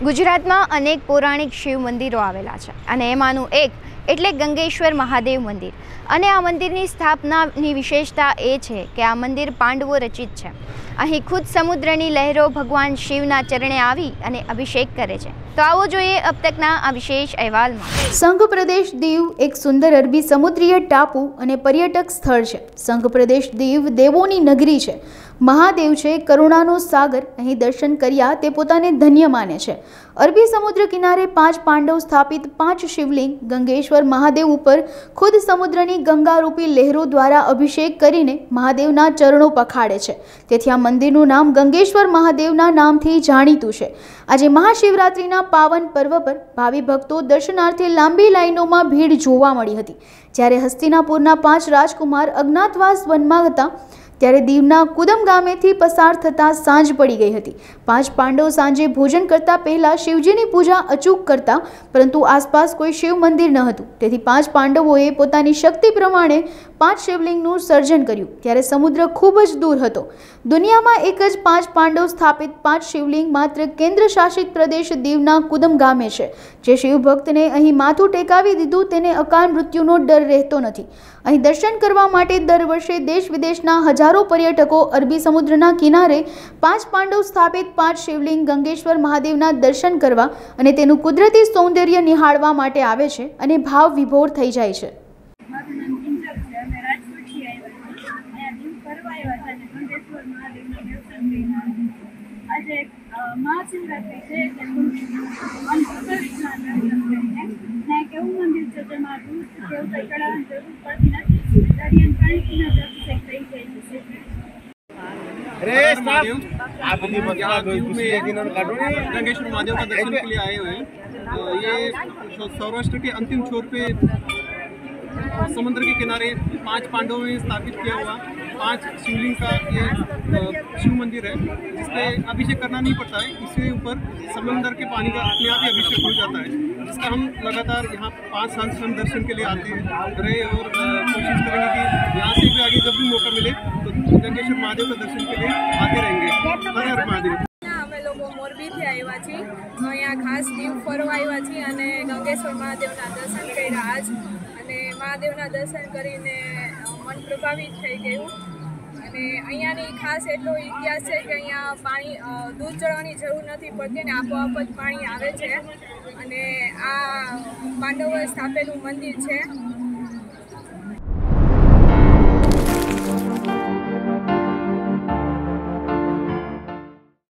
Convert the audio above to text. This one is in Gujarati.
ગુજરાતમાં અનેક પૌરાણિક શિવ મંદિરો આવેલા છે અને એમાંનું એક એટલે ગંગેશ્વર મહાદેવ મંદિર. અને આ મંદિરની સ્થાપનાની વિશેષતા એ છે કે આ મંદિર પાંડવો રચિત છે. અહીં ખુદ સમુદ્રની લહેરો ભગવાન શિવના ચરણે આવી અને અભિષેક કરે છે. તો આવો જોઈએ અબ તકના આ વિશેષ અહેવાલમાં. સંઘ પ્રદેશ દીવ એક સુંદર અરબી સમુદ્રીય ટાપુ અને પર્યટક સ્થળ છે. સંઘ પ્રદેશ દીવ દેવોની નગરી છે. મહાદેવ છે કરુણાનો સાગર. અહીં દર્શન કર્યા તે પોતાને ધન્ય માને છે. અરબી સમુદ્ર કિનારે 5 પાંડવ સ્થાપિત 5 શિવલિંગ ગંગેશ્વર મહાદેવ ઉપર ખુદ સમુદ્રની ગંગારૂપી લહેરો દ્વારા અભિષેક કરીને મહાદેવના ચરણો પખાડે છે. તેથી આ મંદિરનું નામ ગંગેશ્વર મહાદેવના નામથી જાણીતું છે. આજે મહાશિવરાત્રિના પાવન પર્વ પર ભાવિ ભક્તો દર્શનાર્થે લાંબી લાઈનોમાં ભીડ જોવા મળી હતી. જ્યારે હસ્તિનાપુરના 5 રાજકુમાર અજ્ઞાતવાસ વનમાં હતા ત્યારે દીવના કુદમ ગામેથી પસાર થતા સાંજ પડી ગઈ હતી. 5 પાંડવ સાંજે ભોજન કરતા પહેલા શિવજીની પૂજા અચૂક કરતા, પરંતુ આસપાસ કોઈ શિવ મંદિર ન હતું. તેથી 5 પાંડવોએ પોતાની શક્તિ પ્રમાણે 5 શિવલિંગનું સર્જન કર્યું. ત્યારે સમુદ્ર ખૂબ જ દૂર હતો. દુનિયામાં એક જ 5 પાંડવ સ્થાપિત 5 શિવલિંગ માત્ર કેન્દ્ર શાસિત પ્રદેશ દીવના કુદમ ગામે છે. જે શિવભક્તને અહીં માથું ટેકાવી દીધું તેને અકાળ મૃત્યુનો ડર રહેતો નથી. અહીં દર્શન કરવા માટે દર વર્ષે દેશ વિદેશના હજારો પર્યટકો અરબી સમુદ્રના કિનારે 5 પાંડવ સ્થાપિત 5 શિવલિંગ ગંગેશ્વર મહાદેવના દર્શન કરવા અને તેનું કુદરતી સૌંદર્ય નિહાળવા માટે આવે છે અને ભાવ વિભોર થઈ જાય છે. મહાશિવરાત્રી છે કેવું મંદિર છે તેમાં દૂધ કેવું કંઈ ચડાવવાની જરૂર પડતી નથી. દરિયાન પાણીના અભિષેક થઈ જાય છે. गंगेश्वर महादेव का दर्शन के लिए आए हुए हैं. ये सौराष्ट्र के अंतिम छोर पे समुद्र के किनारे 5 पांडवों में स्थापित किया हुआ 5 शिवलिंग का ये शिव मंदिर है, जिसपे अभिषेक करना नहीं पड़ता है. इसके ऊपर समंदर के पानी का अपने आप ही अभिषेक हो जाता है, जिसका हम लगातार यहाँ 5 साल से हम दर्शन के लिए आते रहे और कोशिश करेंगे कि यहाँ से भी आगे जब भी मौका मिले तो गंगेश्वर महादेव का दर्शन के लिए आते रहेंगे. हर हर महादेव. અમે લોકો મોરબીથી આવ્યા છીએ, અહીંયા ખાસ દીવ ફરવા આવ્યા છીએ અને ગંગેશ્વર મહાદેવના દર્શન કર્યા આજ. અને મહાદેવના દર્શન કરીને મન પ્રભાવિત થઈ ગયું. અને અહીંયાની ખાસ એટલો ઇતિહાસ છે કે અહીંયા પાણી દૂધ ચડવાની જરૂર નથી પડતી અને આપોઆપ જ પાણી આવે છે. અને આ પાંડવોએ સ્થાપેલું મંદિર છે.